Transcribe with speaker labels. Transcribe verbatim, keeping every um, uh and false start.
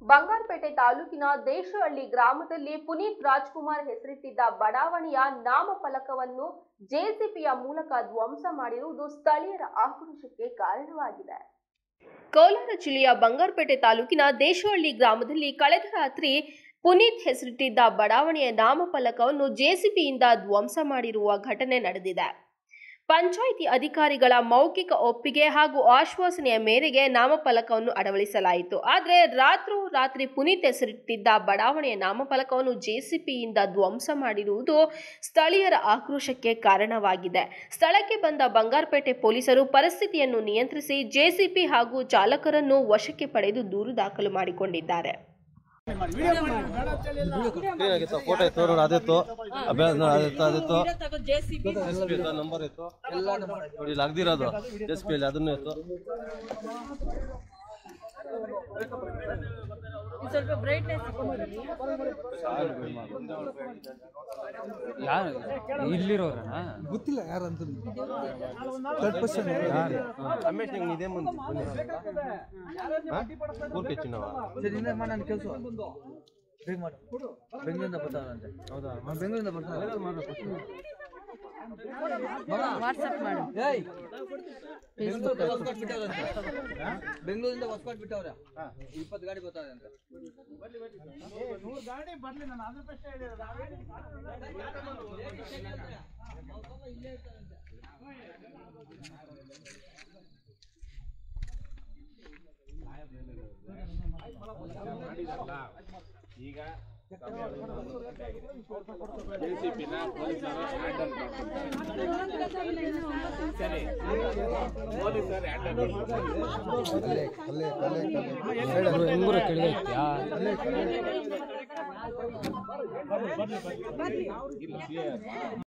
Speaker 1: ಬಂಗಾರಪೇಟೆ ತಾಲೂಕಿನ ದೇಶಹಳ್ಳಿ ಗ್ರಾಮದಲ್ಲಿ ಪುನೀತ್ ರಾಜ್ಕುಮಾರ್ ಹೆಸರಿಟ್ಟಿದ್ದ ಬಡಾವಣೆಯ ನಾಮಫಲಕವನ್ನು ಜೆಸಿಬಿಯ ಮೂಲಕ ಧ್ವಂಸ ಮಾಡಿರುವುದು ಸ್ಥಳೀಯರ ಆಕ್ರೋಶಕ್ಕೆ ಕಾರಣವಾಗಿದೆ. ಕೋಲಾರ ಜಿಲ್ಲೆಯ ಬಂಗಾರಪೇಟೆ ತಾಲೂಕಿನ ದೇಶಹಳ್ಳಿ ಗ್ರಾಮದಲ್ಲಿ ಕಳೆದ ರಾತ್ರಿ ಪುನೀತ್ ಹೆಸರಿಟ್ಟಿದ್ದ ಬಡಾವಣೆಯ ನಾಮಫಲಕವನ್ನು ಜೆಸಿಬಿಯಿಂದ ಧ್ವಂಸ ಮಾಡಿರುವ ಘಟನೆ ನಡೆದಿದೆ. ಪಂಚಾಯಿತಿ ಅಧಿಕಾರಿಗಳ ಮೌಖಿಕ ಒಪ್ಪಿಗೆ ಹಾಗೂ ಆಶ್ವಾಸನೆಯ ಮೇರೆಗೆ ನಾಮಫಲಕವನ್ನು ಅಳವಡಿಸಲಾಯಿತು. ಆದರೆ ರಾತ್ರೋರಾತ್ರಿ ಪುನೀತ್ ಹೆಸರಿಟ್ಟಿದ್ದ ಬಡಾವಣೆಯ ನಾಮಫಲಕವನ್ನು ಜೆಸಿಬಿಯಿಂದ ಧ್ವಂಸ ಮಾಡಿರುವುದು ಸ್ಥಳೀಯರ ಆಕ್ರೋಶಕ್ಕೆ ಕಾರಣವಾಗಿದೆ. ಸ್ಥಳಕ್ಕೆ ಬಂದ ಬಂಗಾರಪೇಟೆ ಪೊಲೀಸರು ಪರಿಸ್ಥಿತಿಯನ್ನು ನಿಯಂತ್ರಿಸಿ ಜೆಸಿಬಿ ಹಾಗೂ ಚಾಲಕರನ್ನು ವಶಕ್ಕೆ ಪಡೆದು ದೂರು ದಾಖಲು ಮಾಡಿಕೊಂಡಿದ್ದಾರೆ.
Speaker 2: ಫೋಟೋ ಇತ್ತು ನೋಡಿ, ಅದಿತ್ತು ಅದಿತ್ತು ನಂಬರ್ ಇತ್ತು ನೋಡಿ, ಇಲ್ಲಿ ಅಗ್ದಿರೋದು ಎಸ್ ಪಿ ಅಲ್ಲಿ ಅದನ್ನು ಇತ್ತು.
Speaker 3: ಸ್ವಲ್ಪ ಬ್ರೈಟ್ನೆಸ್
Speaker 4: ಯಾರು ಇಲ್ಲಿರೋರ
Speaker 5: ಗೊತ್ತಿಲ್ಲ ಯಾರಂತ
Speaker 2: ರಮೇಶ್ ನಿಂಗೆ ಇದೇ ಮುಂದೆ ಪೂರ್ತಿ ಚಿನ್ನವ
Speaker 5: ಸರಿ ಇಂದ ಮಾಡಿ ನನ್ನ ಕೆಲಸ ಬೇಗ ಮಾಡಿ. ಬೆಂಗಳೂರಿಂದ ಬರ್ತಾರಂತೆ. ಹೌದಾ? ಬೆಂಗಳೂರಿಂದ ಬರ್ತಾರೆ.
Speaker 3: ವಾಟ್ಸ್ಆಪ್ ಮಾಡು.
Speaker 5: ಬೆಂಗಳೂರಿಂದ ಹೊಸಕೋಟೆ ಬಿಟ್ಟವ್ರೆ. ಇಪ್ಪತ್ತು ಗಾಡಿ ಬರ್ತಾರೆ ಅಂತ. ನೂರು ಗಾಡಿ ಬರ್ಲಿ, ನಾನು ಅದ್ರ ಪ್ರಶ್ನೆ ಹೇಳಿರೋದು.
Speaker 6: ಈಗ ಜೆಸಿಬಿನ ಪೊಲೀಸರು ಹ್ಯಾಂಡಲ್ ಮಾಡ್ತಾರೆ. ಸರಿ, ಪೊಲೀಸರು ಹ್ಯಾಂಡಲ್ ಮಾಡ್ತಾರೆ.